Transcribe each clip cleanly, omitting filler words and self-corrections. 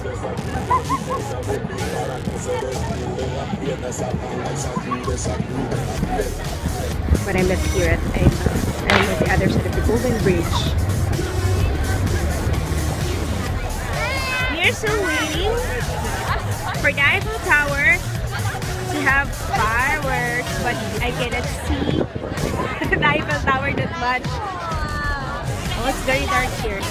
But I'm not here at Eiffel. I'm at the other side of the Golden Bridge. We're still waiting for the Eiffel Tower to have fireworks, but I cannot see the Eiffel Tower that much. Oh, it's very dark here.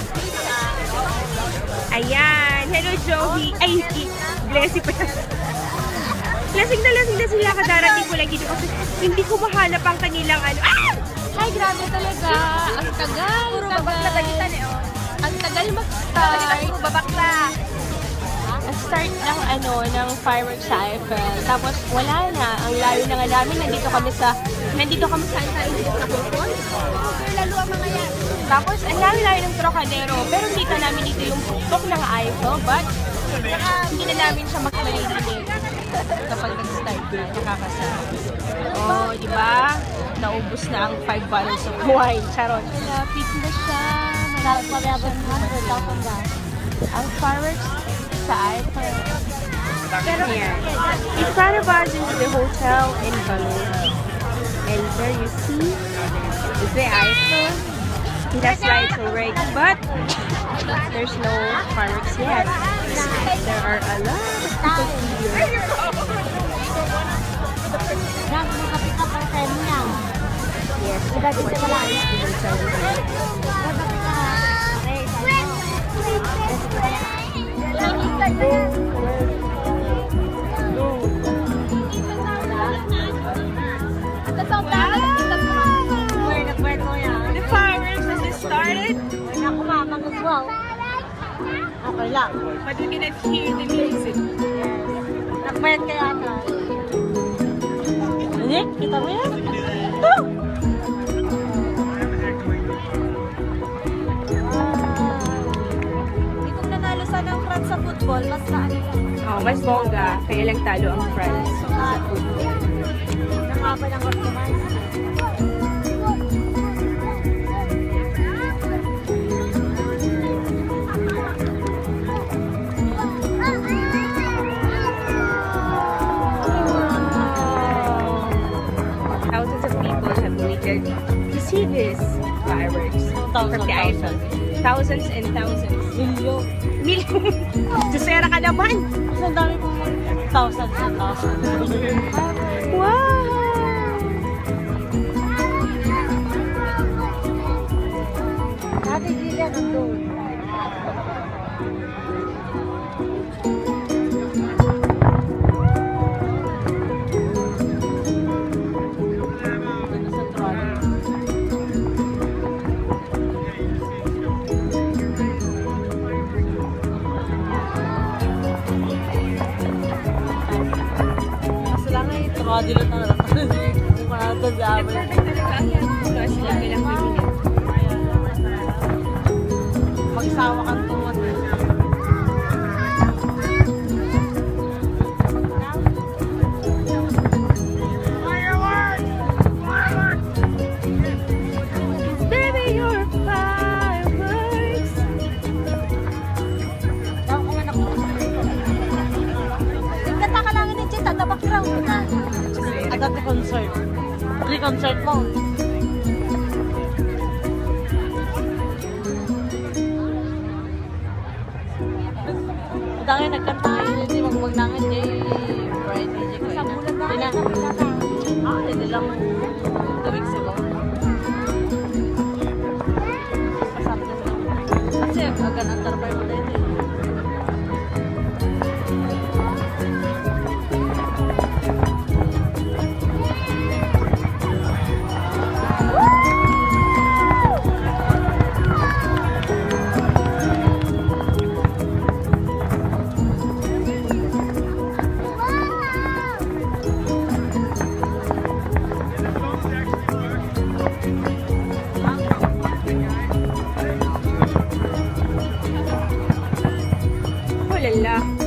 Ayan! Hello, Joey! Ay, Blessy pa. Lasing na sila kadarating ko lang dito kasi hindi ko mahanap ang kanilang ano. Ah! Ay, grabe talaga. Ang tagal. Puro babakla tagitan eh, oh. Ang tagal mag-start. Puro babakla. Start ng ng fireworks sa Eiffel. Tapos wala na. Ang layo na nga namin. Nandito kami sa dito sa Bukol. Lalo ang mga yan. Tapos ang layo ng Trocadero. Pero hindi ka namin dito yung tuktok ng Eiffel. But hindi na namin siya makinig kapag nag-start na. Nakakasarap. Oh, di ba? Naubos na ang 5 bottles of wine. Charot. Malapit na siya. Malapit na. Ang fireworks sa Eiffel. Here. In front of us is the hotel in Balloon. And there you see is the Eiffel. It has lights already, but there's no fireworks yet. There are a lot of people here. Yes, that's what The fireworks has just started. Okay lang. But we cannot hear the music. Nakbayad kaya ata. Nick, kita mo yan? Hindi kong nanalo sana ang France sa football. Mas saan lang. Oh, mas bongga. Kaya lang talo ang France sa football. Nakapal ang customize. To see this fireworks from the Eiffel. Thousands and thousands. Milyon. Jusera ka naman! Mas ang dami pong thousands and thousands. Wow! Dati Gila nandun. Dilo na lang. Manatag sa amin. Magsawa kang tuwad. Baby, you're fireworks. Nagkata ka lang din dyan. Background na. Dati concert. Pre-concert mo. Dahil nagkanta ngayon, hindi magmagnangan niya Bright DJ ko. Sa bulan ba? Hindi lang 2 weeks ago. Pasapin lang. Kasi agad ang tarbay mo dito. Oh la la.